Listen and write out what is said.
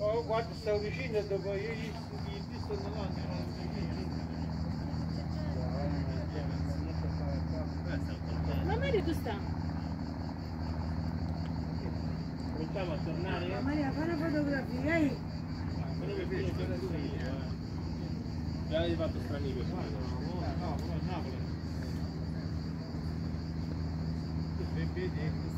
Oh, guarda, stavo vicino e dopo io gli visto davanti. Ma Mario tu sta? Cominciamo a tornare? Maria, fai una fotografia, Già hai fatto strani per fare? No, no, Napoli.